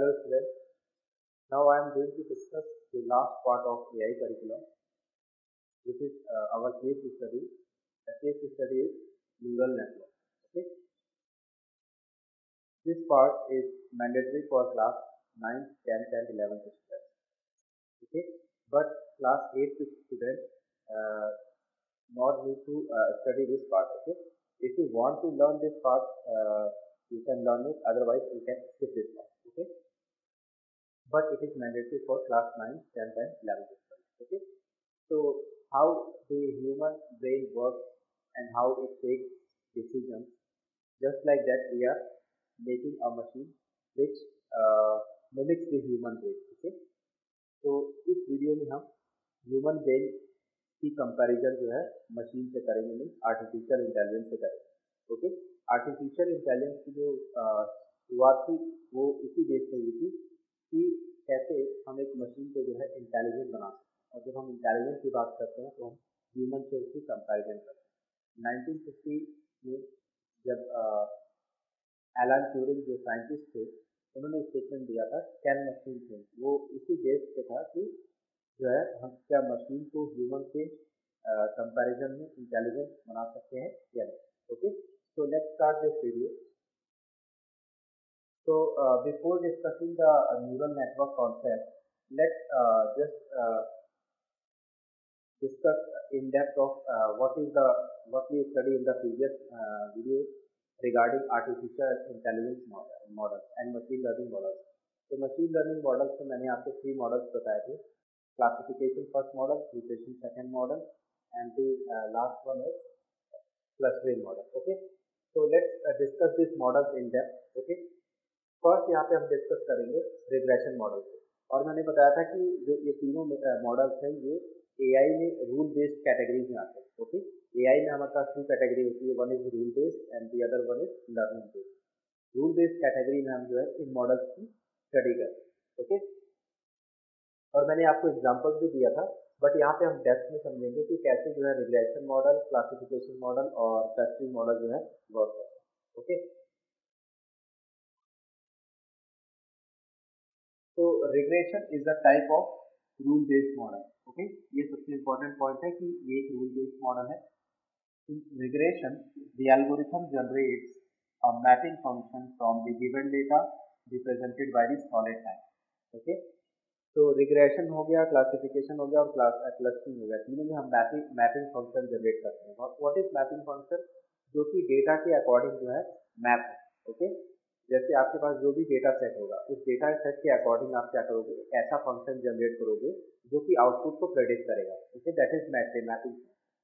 Hello students, now I am going to discuss the last part of AI curriculum, which is our case study. The case study is neural network. Okay, this part is mandatory for class 9, 10th and 11th students. Okay, but class 8th students not need to study this part. Okay, if you want to learn this part, you can learn it. Otherwise, you can skip this part. Okay, but it is mandatory for class 9, 10th and 11th students. Okay, so how the human brain works and how it takes decisions, just like that we are making a machine which mimics the human brain. Okay, तो इस video में हम human brain की comparison जो है machine से करेंगे, नहीं आर्टिफिशियल इंटेलिजेंस से करेंगे। ओके, आर्टिफिशियल इंटेलिजेंस की जो शुरुआत थी वो इसी बेस पे हुई थी कि कैसे हम एक मशीन को जो है इंटेलिजेंट बना सकते हैं, और जब हम इंटेलिजेंस की बात करते हैं तो हम ह्यूमन से उसकी कंपैरिजन करते हैं। 1950 में जब एलन ट्यूरिंग जो साइंटिस्ट थे उन्होंने स्टेटमेंट दिया था कैन मशीन थिंक, वो इसी बेस पे था कि जो है हम क्या मशीन को ह्यूमन से कंपैरिजन में इंटेलिजेंट बना सकते हैं या नहीं। Okay, so let's start this video. So before discussing the neural network concept, let's just discuss in depth of what we studied in the previous video regarding artificial intelligence models and machine learning models. तो machine learning models में मैंने आपको 3 models बताए थे, classification first model, regression second model, and the last one is clustering model. Okay, so let's discuss these models in depth. Okay, first यहाँ पे हम discuss करेंगे रिग्रेशन मॉडल को, और मैंने बताया था कि जो ये तीनों मॉडल्स हैं ये एआई में रूल बेस्ड कैटेगरीज में आते हैं। ओके, एआई में हमारे पास 2 कैटेगरी होती है, one is rule based and the other one is learning based. Rule based category में हम जो है इन मॉडल्स की स्टडी करते हैं। ओके, और मैंने आपको एग्जाम्पल भी दिया था, बट यहाँ पे हम डेप्थ में समझेंगे कि कैसे जो है रिग्रेशन मॉडल, क्लासिफिकेशन मॉडल और क्लस्टरिंग मॉडल जो है वर्क करते हैं। ओके, तो regression is the type of rule based model. Okay, ये सबसे इंपॉर्टेंट पॉइंट है कि ये एक रूल बेस्ड मॉडल है। In regression the algorithm generates a mapping function from the given data represented by the solid line. Okay, तो regression हो गया, क्लासिफिकेशन हो गया और क्लस्टरिंग हो गया, तीनों में हम मैपिंग फंक्शन जनरेट करते हैं। What is mapping function? जो कि डेटा के अकॉर्डिंग जो है मैप है। ओके, जैसे आपके पास जो भी डेटा सेट होगा उस डेटा सेट के अकॉर्डिंग आप क्या करोगे, ऐसा फंक्शन जनरेट करोगे जो कि आउटपुट को प्रेडिक्ट करेगा। Okay, that is mapping.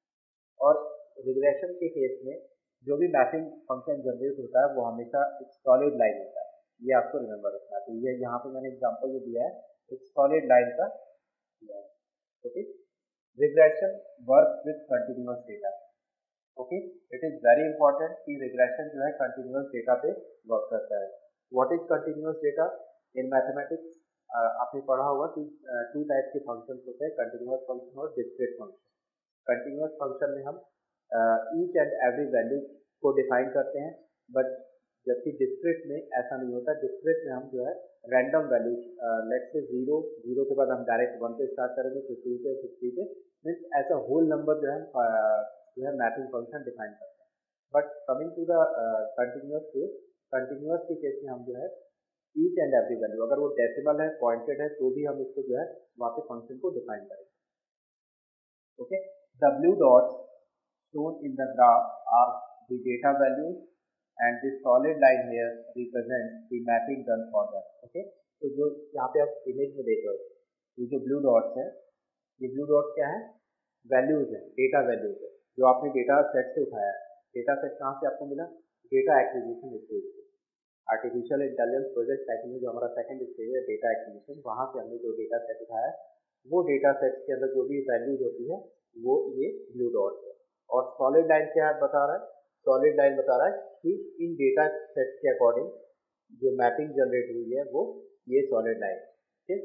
और रिग्रेशन के केस में जो भी मैपिंग फंक्शन जनरेट होता है वो हमेशा एक सॉलिड लाइन होता है, ये आपको रिमेंबर रखना है। तो ये यहाँ पे मैंने एग्जाम्पल जो दिया है एक सॉलिड लाइन का दिया है। Okay, regression work with continuous data. Okay, it is very important कि रिग्रेशन जो है कंटिन्यूअस डेटा पे वर्क करता है। What is continuous data? In mathematics आपने पढ़ा होगा कि 2 टाइप के फंक्शंस होते हैं, कंटिन्यूअस फंक्शन और डिस्क्रीट फंक्शन। कंटिन्यूअस फंक्शन में हम ईच एंड एवरी वैल्यू को डिफाइन करते हैं, बट जबकि डिस्क्रीट में ऐसा नहीं होता। डिस्क्रीट में हम जो है रैंडम वैल्यू, लेट्स से 0 के बाद हम डायरेक्ट 1 पे स्टार्ट करेंगे, फिर 2 पे, फिर 3 पे, मीन्स ऐसा होल नंबर जो है मैपिंग फंक्शन डिफाइन करते हैं। But coming to the continuous case, continuous के केस में हम जो है ईच एंड एवरी वैल्यू, अगर वो डेसिमल है, पॉइंटेड है, तो भी हम इसको जो है वहाँ पे फंक्शन को डिफाइन करेंगे। Okay, the blue dots shown in the graph are the data values and the solid line here represents the mapping done for them. Okay, तो जो यहाँ पे आप इमेज में देख रहे हो, ये जो ब्लू डॉट्स है, ये ब्लू डॉट्स क्या है? वैल्यूज है, डेटा वैल्यूज है जो आपने डेटा सेट से उठाया है। डेटा सेट कहाँ से आपको मिला? डेटा एक्विजिशन स्टेज से। आर्टिफिशियल इंटेलिजेंस प्रोजेक्ट साइकिल में जो हमारा सेकंड स्टेज है डेटा एक्विजिशन, वहाँ से हमने जो डेटा सेट उठाया है वो डेटा सेट के अंदर जो भी वैल्यूज होती है वो ये ब्लू डॉट्स है। और सॉलिड लाइन क्या बता रहा है? सॉलिड लाइन बता रहा है कि इन डेटा सेट के अकॉर्डिंग जो मैपिंग जनरेट हुई है वो ये सॉलिड लाइन। ठीक,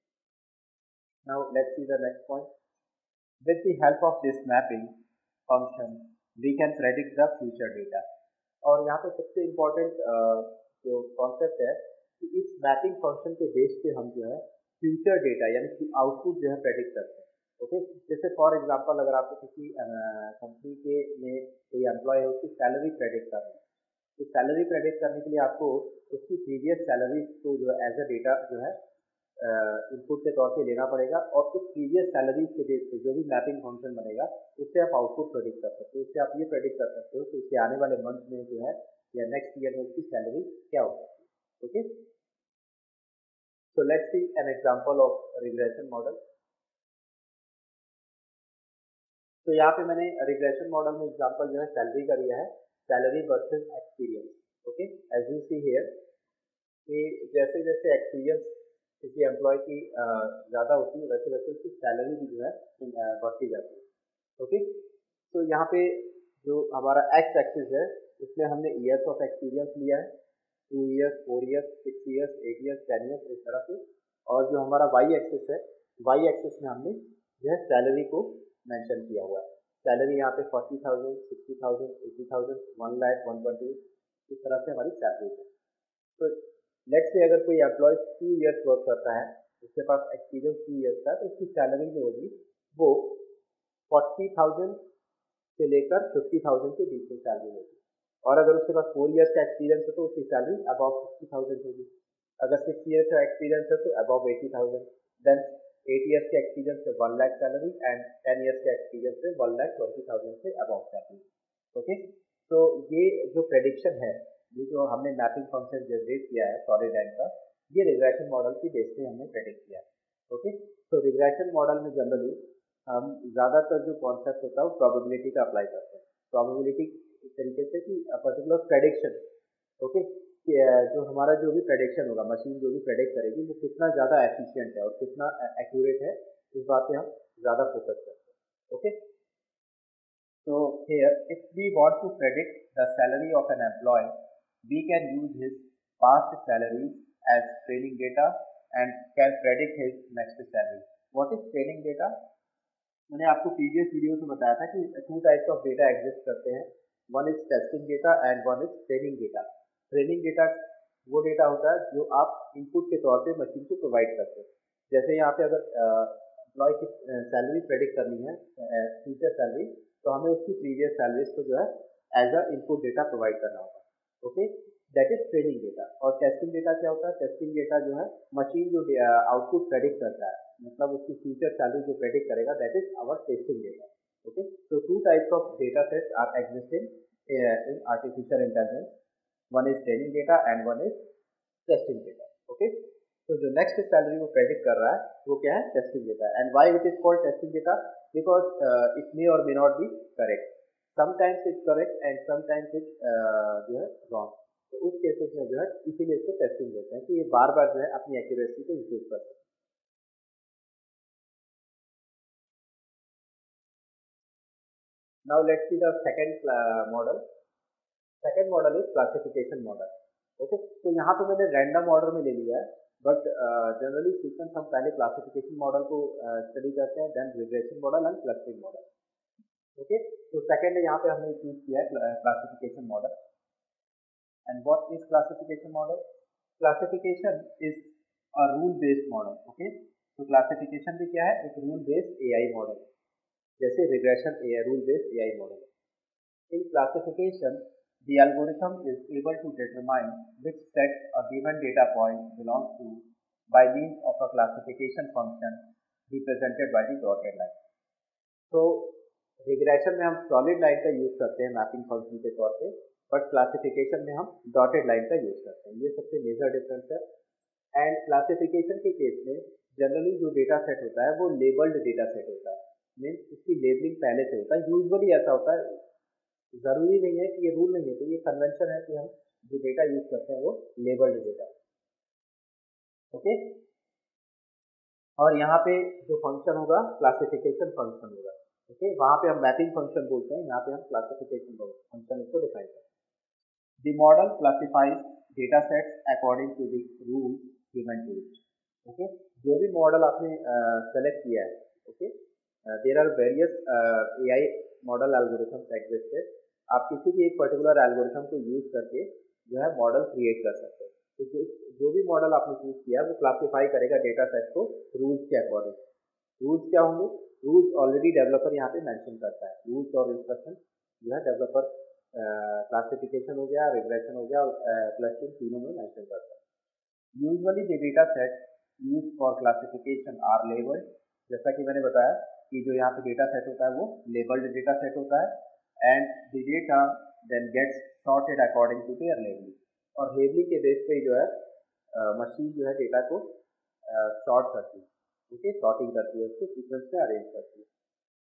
now let's see the next point. With the help of this mapping function we can predict the future data. और यहाँ पे सबसे इम्पोर्टेंट जो कॉन्सेप्ट है कि इस मैपिंग फंक्शन के बेस पे हम जो है फ्यूचर डेटा यानी कि आउटपुट जो है प्रेडिक्ट करते हैं। ओके, जैसे फॉर एग्जांपल अगर आपको किसी कंपनी के में कोई एम्प्लॉय है उसकी सैलरी प्रेडिक्ट करनी है, तो सैलरी प्रेडिक्ट करने के लिए आपको उसकी प्रीवियस सैलरी को जो एज अ डेटा जो है इनपुट के तौर पे लेना पड़ेगा, और उस प्रीवियस सैलरीज के बेस पे जो भी मैपिंग फंक्शन बनेगा उससे आप आउटपुट प्रेडिक्ट कर सकते हो। उससे आप ये प्रेडिक्ट कर सकते हो कि उसके आने वाले मंथ में जो है या नेक्स्ट ईयर में उसकी सैलरी क्या हो सकती है। Okay, so let's see an example of regression model. तो यहाँ पे मैंने रिग्रेशन मॉडल में एग्जांपल जो है सैलरी का लिया है, salary versus experience. Okay, as you see here कि जैसे जैसे एक्सपीरियंस किसी एम्प्लॉय की ज़्यादा होती है वैसे वैसे उसकी सैलरी भी जो है बढ़ती जाती है। ओके, तो यहाँ पे जो हमारा एक्स एक्सिस है उसमें हमने ईयर्स ऑफ एक्सपीरियंस लिया है, 2 years, 4 years, 6 years, 8 years, 10 years, इस तरह से। और जो हमारा वाई एक्सिस है, वाई एक्सिस में हमने जो है सैलरी को मेंशन किया हुआ है। सैलरी यहाँ पे 40,000, 60,000, 80,000, 1 लाख, 120, इस तरह से हमारी सैलरी है। तो लेट्स से अगर कोई एम्प्लॉय 2 ईयर्स वर्क करता है, उसके पास एक्सपीरियंस 2 ईयर्स का है, तो उसकी सैलरी जो होगी वो 40,000 से लेकर 50,000 के बीच में सैलरी होगी। और अगर उसके पास 4 ईयर्स का एक्सपीरियंस है तो उसकी सैलरी अबाव 60,000 होगी। अगर 6 ईयर्स का एक्सपीरियंस है तो अबाव 80,000। देन 8 ईयर्स के एक्सपीरियंस से 1 लाख सैलरी, एंड 10 ईयर्स के एक्सपीरियंस से 1,20,000 से अबाव सैलरी। ओके, तो ये जो प्रेडिक्शन है, ये जो हमने मैपिंग फंक्शन जनरेट किया है सॉलिडलाइन का, ये रिग्रेशन मॉडल की बेस पे हमने प्रेडिक्ट किया है। ओके, तो रिग्रेशन मॉडल में जनरली हम ज़्यादातर जो कॉन्सेप्ट होता है वो प्रोबेबिलिटी का अप्लाई करते हैं। प्रोबेबिलिटी इस तरीके से कि पर्टिकुलर प्रेडिक्शन, ओके, जो हमारा जो भी प्रेडिक्शन होगा, मशीन जो भी प्रेडिक्ट करेगी वो कितना ज़्यादा एफिशिएंट है और कितना एक्यूरेट है, इस बात पे हम ज़्यादा फोकस करते हैं। Okay, so here if we want to predict the salary of an employee, we can use his past salaries as training data and can predict his next salary. What is training data? मैंने आपको previous video में बताया था कि 2 types of data exist करते हैं, one is testing data and one is training data. Training data वो data होता है जो आप इनपुट के तौर पे मशीन को प्रोवाइड करते हैं। जैसे यहाँ पे अगर एम्प्लॉय की सैलरी प्रेडिक्ट करनी है, फ्यूचर सैलरी, तो हमें उसकी प्रीवियस सैलरीज को जो है as a input data provide करना होगा। Okay, that is training data. और टेस्टिंग डेटा क्या होता है? टेस्टिंग डेटा जो है मशीन जो आउटपुट प्रेडिक्ट करता है, मतलब उसकी फ्यूचर सैलरी जो प्रेडिक्ट करेगा, that is our testing data. Okay, तो 2 types of data sets are existing in artificial intelligence, one is training data and one is testing data. Okay, तो जो नेक्स्ट सैलरी वो प्रेडिक्ट कर रहा है वो क्या है? Testing data. And why it is called testing data? Because it may or may not be correct, sometimes it's correct and sometimes it जो है रॉन्ग। तो उस केसेस में जो है इसीलिए इसको टेस्टिंग बोलते हैं कि ये बार बार जो है अपनी एक्यूरेसी को इंप्रूव करते हैं। Now let's see the second model. Second model is classification model. Okay, तो यहाँ पे मैंने रैंडम ऑर्डर में ले लिया है, बट जनरली सीक्वेंस हम पहले क्लासिफिकेशन मॉडल को स्टडी करते हैं, then regression model and clustering model. Okay, तो सेकंड यहाँ पे हमने चूज किया है classification model. And what is classification model? Classification is a rule based model. Okay, तो क्लासिफिकेशन भी क्या है? एक रूल बेस्ड एआई मॉडल, जैसे regression rule based AI model. In classification, the algorithm is able to determine which set a given data point belongs to by means of a classification function represented by the dotted line. तो regression में हम solid line का use करते हैं mapping function के तौर पे, but classification में हम डॉटेड लाइन का यूज करते हैं। ये सबसे मेजर डिफरेंस है। एंड क्लासिफिकेशन के केस में जनरली जो डेटा सेट होता है वो लेबल्ड डेटा सेट होता है, मीन्स उसकी लेबलिंग पहले से होता है। यूजुअली ऐसा होता है, जरूरी नहीं है कि ये रूल नहीं है, तो ये कन्वेंशन है कि हम जो डेटा यूज करते हैं वो लेबल्ड डेटा। ओके, और यहाँ पे जो फंक्शन होगा क्लासिफिकेशन फंक्शन होगा। ओके, वहां पे हम मैपिंग फंक्शन बोलते हैं, यहाँ पे हम क्लासिफिकेशन फंक्शन इसको डिफाइन करते हैं। The model classifies data sets according to the rule given to it. Okay, जो भी मॉडल आपने सेलेक्ट किया है, okay, there are various AI model algorithms existed. आप किसी भी एक पर्टिकुलर एल्गोरिथम को यूज करके जो है मॉडल क्रिएट कर सकते हैं। तो जो भी मॉडल आपने चूज किया वो क्लासिफाई करेगा डेटा सेट को रूल्स के अकॉर्डिंग। रूल्स क्या होंगे? रूल्स ऑलरेडी डेवलपर यहाँ पे मेंशन करता है। रूल्स और इंस्ट्रक्शन जो है डेवलपर क्लासिफिकेशन हो गया, रिग्रेशन हो गया और क्लस्टरिंग तीनों में मेंशन करता है। Usually the data set use for classification are labelled. जैसा कि मैंने बताया कि जो यहाँ पे डेटा सेट होता है वो लेबल्ड डेटा सेट होता है and the data then gets sorted according to their labelling. और लेबलिंग के बेस पे जो है मशीन जो है डेटा को सॉर्ट करती है, ओके, सॉर्टिंग करती है, उसको सीक्वेंस में अरेंज करती है।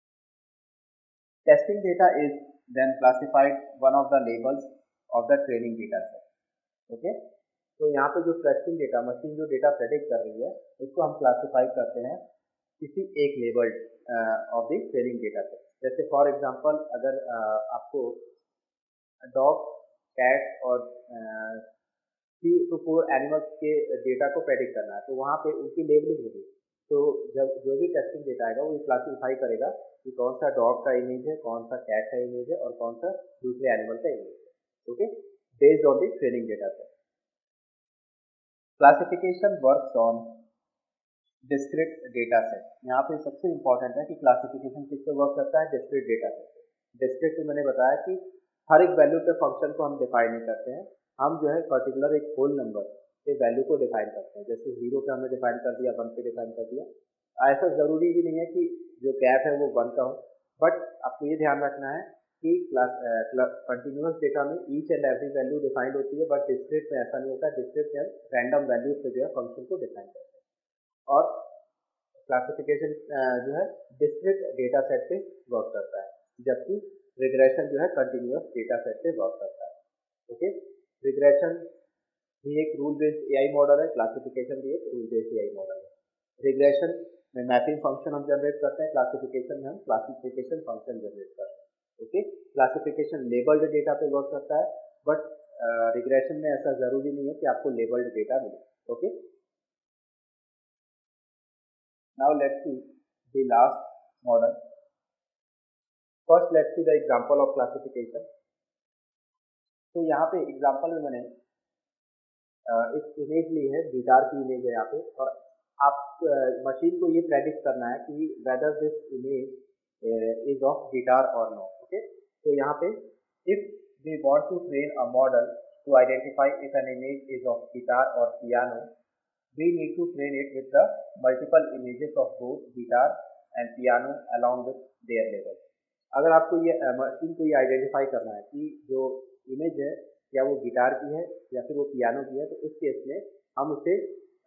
Testing data is then classified one of the labels of the training data set, okay. तो यहाँ पे जो टेस्टिंग डेटा, मशीन जो डेटा प्रेडिक्ट कर रही है उसको हम क्लासिफाई करते हैं किसी एक labelled of the training data set. जैसे फॉर एग्जांपल अगर आपको डॉग, कैट और 3 to 4 एनिमल्स के डेटा को प्रेडिक्ट करना है तो वहाँ पे उनकी लेबलिंग होगी। तो जब जो भी टेस्टिंग डेटा आएगा वो क्लासीफाई करेगा कि कौन सा डॉग का इमेज है, कौन सा कैट का इमेज है और कौन सा दूसरे एनिमल का इमेज है, okay, based on the training data set. Classification works on discrete data set. यहाँ पे सबसे इंपॉर्टेंट है कि क्लासिफिकेशन किस पे वर्क करता है? Discrete data set. डिस्क्रीट में मैंने बताया कि हर एक वैल्यू के फंक्शन को हम डिफाइन नहीं करते हैं, हम जो है पर्टिकुलर एक होल नंबर के वैल्यू को डिफाइन करते हैं। जैसे 0 पे हमने डिफाइन कर दिया, 1 पे डिफाइन कर दिया। ऐसा जरूरी भी नहीं है कि जो गैप है वो 1 का हो, बट आपको ये ध्यान रखना है कि कंटिन्यूअस डेटा में each and every value defined होती है, बट डिस्क्रीट में ऐसा नहीं होता। डिस्क्रीट में रैंडम वैल्यू से जो है फंक्शन को डिफाइन करते हैं। और क्लासिफिकेशन जो है डिस्क्रीट डेटा सेट पे वर्क करता है, जबकि रिग्रेशन जो है कंटिन्यूअस डेटा सेट पे वर्क करता है, ओके। रिग्रेशन भी एक रूल बेस्ड एआई मॉडल है, क्लासिफिकेशन भी एक रूल बेस्ड एआई मॉडल है। रिग्रेशन में मैपिंग फंक्शन हम जनरेट करते हैं, क्लासिफिकेशन में हम क्लासिफिकेशन फंक्शन जनरेट करते हैं, ओके। क्लासिफिकेशन लेबल्ड डेटा पे वर्क करता है, बट रिग्रेशन में ऐसा जरूरी नहीं है कि आपको लेबल्ड डेटा मिले, okay. Now let's see the last model. First let's see the example of classification. तो यहाँ पे एग्जांपल में मैंने एक इमेज ली है, गिटार की इमेज है यहाँ पे, और आप मशीन को ये प्रेडिक्ट करना है कि whether this image is of guitar or no, okay. तो यहाँ पे if we want to train a model to identify if an image is of guitar or piano, we need to train it with the multiple images of both guitar and piano along with their level. अगर आपको ये machine को ये identify करना है कि जो image है क्या वो गिटार की है या फिर वो पियानो की है, तो उस केस में हम उसे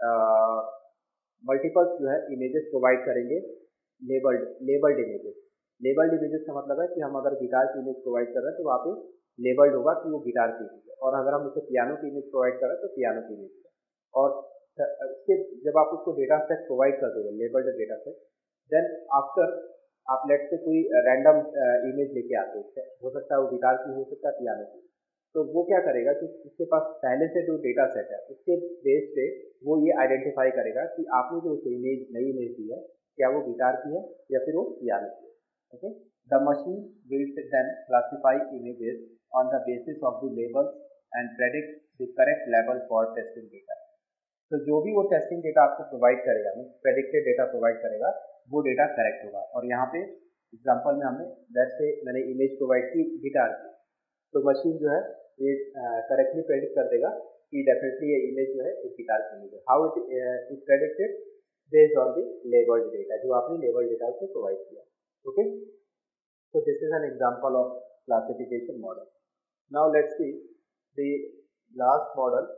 मल्टीपल जो है इमेजेस प्रोवाइड करेंगे, लेबल्ड इमेजेस। लेबल्ड इमेजेस का मतलब है कि हम अगर गिटार की इमेज प्रोवाइड कर रहे हैं तो वहाँ पे लेबल्ड होगा कि वो गिटार की इमेज है, और अगर हम उसे पियानो की इमेज प्रोवाइड कर रहे हैं तो पियानो की इमेज है। और इसके जब आप उसको डेटा सेट प्रोवाइड कर दोगे, labelled data set, then after आप लेट से कोई रैंडम इमेज लेके आते हैं, हो सकता है वो गिटार की, हो सकता है पियानो की, तो वो क्या करेगा कि उसके पास पहले से जो डेटा सेट है उसके बेस पे वो ये आइडेंटिफाई करेगा कि आपने जो इमेज, नई इमेज दी है, क्या वो गिटार की है या फिर वो पियानो की है, okay. The machine will then classify images on the basis of the labels and predict the correct level for testing data. तो जो भी वो टेस्टिंग डेटा आपको प्रोवाइड करेगा, प्रेडिक्टेड डेटा प्रोवाइड करेगा, वो डेटा करेक्ट होगा। और यहाँ पे एग्जांपल में हमने जैसे मैंने इमेज प्रोवाइड की गिटार की, तो मशीन जो है ये करेक्टली प्रेडिक्ट कर देगा कि डेफिनेटली ये इमेज जो है एक गिटार की इमेज है। How it is predicted? Based on the labelled data, जो आपने लेबल्ड डेटा से प्रोवाइड किया, okay. So this is an example of classification model. Now let's see the last model.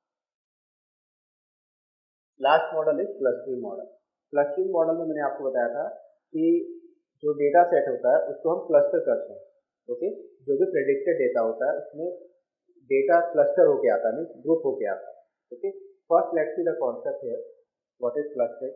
Last model is clustering model. Clustering model में मैंने आपको बताया था कि जो डेटा सेट होता है उसको हम क्लस्टर करते हैं, ओके। जो भी प्रेडिक्टेड डेटा होता है उसमें डेटा क्लस्टर होके आता है, मीन्स ग्रुप होके आता है, okay. First let's see the concept here, what is clustering.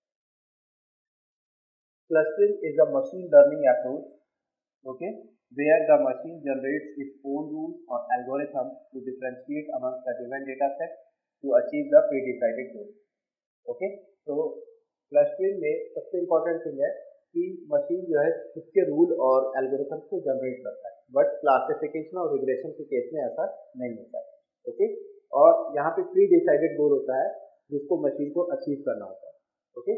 Clustering is a machine learning approach, okay, where the machine generates its own rules or algorithms to differentiate amongst the given data set to achieve the pre-decided goal, okay। तो clustering में सबसे important thing है कि machine जो है खुद के rule और एल्गोरिथम्स को जनरेट करता है, बट क्लासिफिकेशन और रिग्रेशन के केस में ऐसा नहीं होता है, ओके। और यहाँ पे प्री डिसाइडेड गोल होता है जिसको मशीन को अचीव करना होता है. Okay,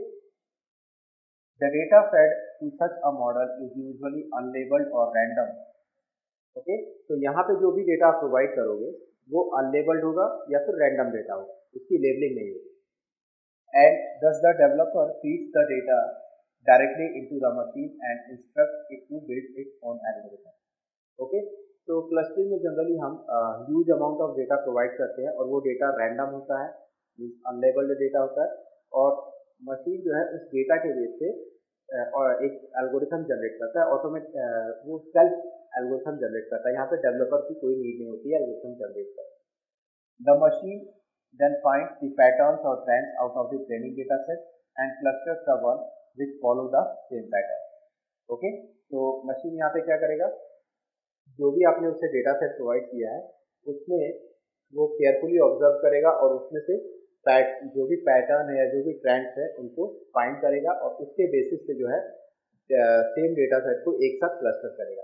the data fed to such a model is usually unlabelled और रैंडम. ओके, तो यहाँ पे जो भी डेटा आप प्रोवाइड करोगे वो अनलेबल्ड होगा या फिर रैंडम डेटा होगा, उसकी लेबलिंग नहीं होगी. And thus the developer feeds the data directly into the machine and instructs it to build its own algorithm. Okay, तो क्लस्टरिंग में जनरली हम huge amount of data provide करते हैं और वो डेटा रैंडम होता है, अनलेबल्ड डेटा होता है, और मशीन जो है उस डेटा के बेस पे और एक एल्गोरिथम जनरेट करता है. वो सेल्फ एल्गोरिथम जनरेट करता है. यहाँ पे डेवलपर की कोई नीड नहीं होती है एल्गोरिथम जनरेट करने. The machine then finds the patterns or trends out of the training data set and clusters the ones which follow the same pattern. Okay, तो मशीन यहाँ पे क्या करेगा, जो भी आपने उससे डेटा सेट प्रोवाइड किया है उसमें वो केयरफुली ऑब्जर्व करेगा और उसमें से जो भी पैटर्न है या जो भी ट्रेंड्स है उनको फाइंड करेगा और उसके बेसिस पे जो है सेम डेटा सेट को एक साथ क्लस्टर करेगा.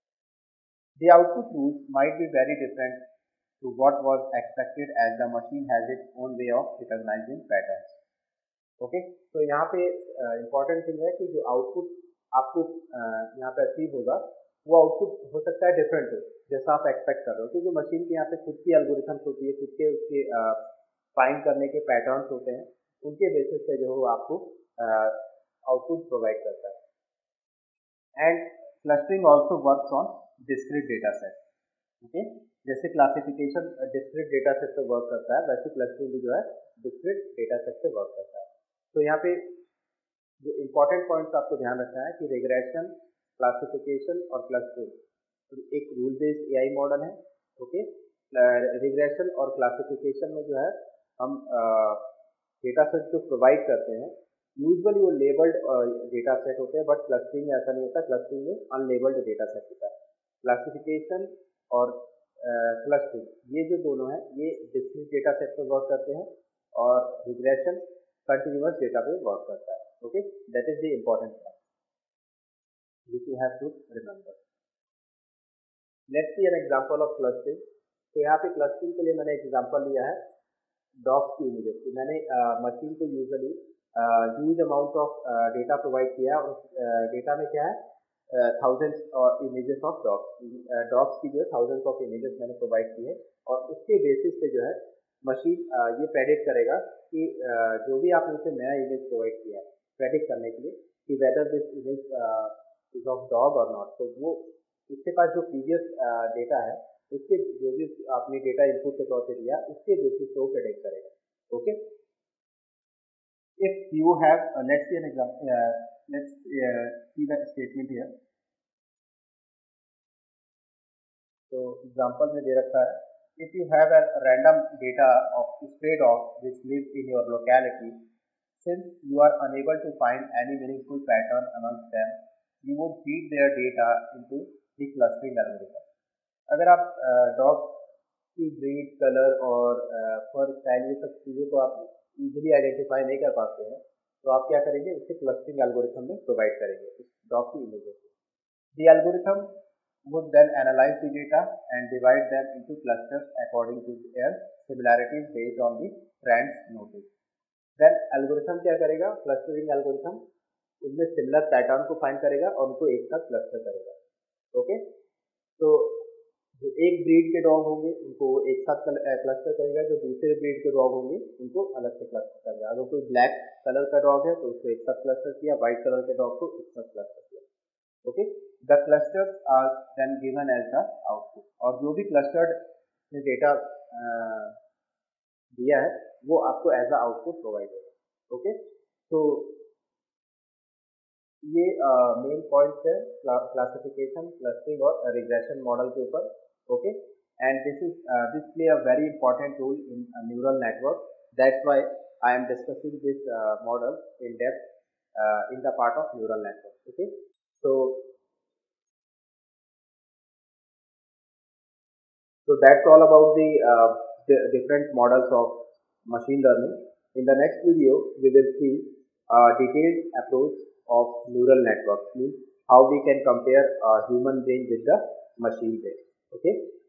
The output rules might be very different to what was expected as the machine has its own way of recognizing patterns. Okay, तो यहाँ पे इम्पॉर्टेंट थिंग है कि जो आउटपुट आपको यहाँ पे अचीव होगा वो आउटपुट हो सकता है डिफरेंट हो जैसा आप एक्सपेक्ट कर रहे हो, क्योंकि मशीन के यहाँ पे खुद की एल्गोरिथम्स होती है, खुद के उसके फाइंड करने के पैटर्न्स होते हैं, उनके बेसिस पे जो है आपको आउटपुट प्रोवाइड करता है. And clustering also works on discrete data set. Okay, जैसे क्लासिफिकेशन डिस्क्रीट डेटा सेट पे वर्क करता है वैसे क्लस्टरिंग भी जो है डिस्क्रीट डेटा सेट पे वर्क करता है. तो यहाँ पे जो इम्पोर्टेंट पॉइंट्स आपको ध्यान रखना है कि रिग्रेशन, क्लासिफिकेशन और क्लस्टरिंग एक रूल बेस्ड एआई मॉडल है. ओके, रिग्रेशन और क्लासिफिकेशन में जो है हम डेटा सेट जो प्रोवाइड करते हैं यूजुअली वो लेबल्ड डेटा सेट होते हैं, बट क्लस्टरिंग में ऐसा नहीं होता. क्लस्टरिंग में अनलेबल्ड डेटा सेट होता है. क्लासिफिकेशन और क्लस्टरिंग ये जो दोनों हैं ये डिस्क्रीट डेटा सेट पे वर्क करते हैं और रिग्रेशन कंटिन्यूअस डेटा पे वर्क करता है. Okay, that is the important point which you have to remember. Let's see an example of clustering. तो यहाँ पे क्लस्टरिंग के लिए मैंने एग्जांपल लिया है डॉग्स की इमेजेस की. मैंने मशीन को usually huge amount of data provide किया और डेटा में क्या है थाउजेंड्स इमेजेस ऑफ डॉग्स की जो है थाउजेंड्स ऑफ इमेजेस मैंने प्रोवाइड की है और उसके बेसिस पे जो है मशीन ये प्रेडिक्ट करेगा कि जो भी आपने उसे नया इमेज प्रोवाइड किया है प्रेडिक्ट करने के लिए कि whether this image is of dog or not. तो वो उसके पास जो प्रीवियस डेटा है उसके जो भी आपने डेटा इनपुट के तौर पे दिया उसके बेसिस पे वो प्रेडिक्ट करेगा. Okay, if you have let's see an example, let's see the statement here. तो एग्जांपल में दे रखा है if you have a random data of stray dogs which live in your locality, since you are unable to find any meaningful pattern amongst them, you would feed their data into the clustering algorithm. अगर आप dog की breed, colour और फर style ये सब चीज़ों को आप easily identify नहीं कर पाते हैं तो आप क्या करेंगे, उससे क्लस्टरिंग एल्गोरिथम में प्रोवाइड करेंगे उस डॉग की इमेजेस को. The algorithm would then analyze the data and divide them into clusters according to their similarities based on the trends noticed. Then algorithm क्या करेगा, clustering algorithm उनमें सिमिलर पैटर्न को find करेगा और उनको एक साथ क्लस्टर करेगा. ओके, तो जो एक ब्रीड के डॉग होंगे उनको एक साथ क्लस्टर करेगा, जो दूसरे ब्रीड के डॉग होंगे उनको अलग से क्लस्टर करेगा. अगर कोई ब्लैक कलर का डॉग है तो उसको एक साथ क्लस्टर किया, व्हाइट कलर के डॉग को एक साथ क्लस्टर किया. Okay, the clusters are then given as the output. और जो भी क्लस्टर्ड में डेटा दिया है वो आपको एज अ आउटपुट प्रोवाइड होगा. ओके, तो ये मेन पॉइंट्स है क्लासिफिकेशन, क्लस्टरिंग और रिग्रेशन मॉडल के ऊपर. Okay, and this play a very important role in neural network. That's why I am discussing this model in depth in the part of neural network. Okay, so that's all about the different models of machine learning. In the next video we will see a detailed approach of neural networks, means how we can compare a human brain with the machine brain. Okay.